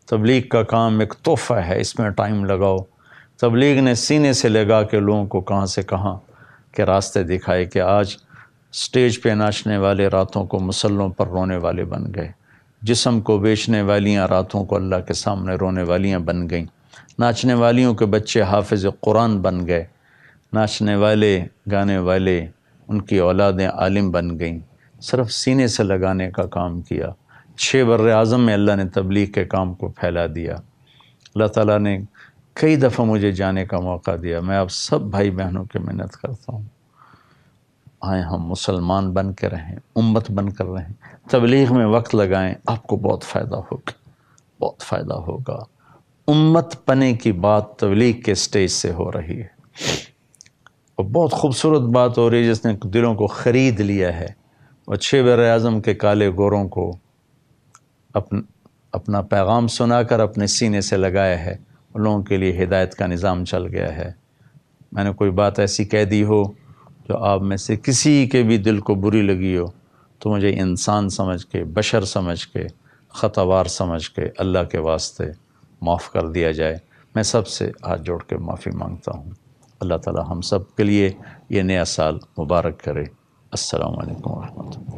تبلیغ کا کام ایک تحفہ ہے، اس میں ٹائم لگاؤ۔ تبلیغ نے سینے سے لگا کے لوگوں کو کہاں سے کہاں کے راستے دکھائے کہ آج سٹیج پہ ناچنے والے راتوں کو مسلوں پر رونے والے بن گئے، جسم کو بیچنے والیاں راتوں کو اللہ کے سامنے رونے والیاں بن گئیں، ناچنے والیوں کے بچے حافظ قرآن بن گئے، ناچنے والے گانے والے ان کی اولادیں عالم بن گئیں۔ صرف سینے سے لگانے کا کام کیا، چھ بر اعظم میں اللہ نے تبلیغ کے کام کو پھیلا دیا۔ اللہ تعالیٰ نے کئی دفعہ مجھے جانے کا موقع دیا۔ میں آپ سب بھائی بہنوں کی محنت کرتا ہوں، آئیں ہم مسلمان بن کے رہیں، امت بن کر رہیں، تبلیغ میں وقت لگائیں، آپ کو بہت فائدہ ہوگا، بہت فائدہ ہوگا۔ امت پنے کی بات تبلیغ کے سٹیج سے ہو رہی ہے، اور بہت خوبصورت بات ہو رہی ہے جس نے دلوں کو خرید لیا ہے، اور چھ بر اعظم کے کالے گوروں کو اپن اپنا پیغام سنا کر اپنے سینے سے لگایا ہے، ان لوگوں کے لیے ہدایت کا نظام چل گیا ہے۔ میں نے کوئی بات ایسی کہہ دی ہو جو آپ میں سے کسی کے بھی دل کو بری لگی ہو تو مجھے انسان سمجھ کے، بشر سمجھ کے، خطاوار سمجھ کے اللہ کے واسطے معاف کر دیا جائے۔ میں سب سے ہاتھ جوڑ کے معافی مانگتا ہوں۔ اللہ تعالی ہم سب کے لیے یہ نیا سال مبارک کرے۔ السلام علیکم ورحمۃ اللہ۔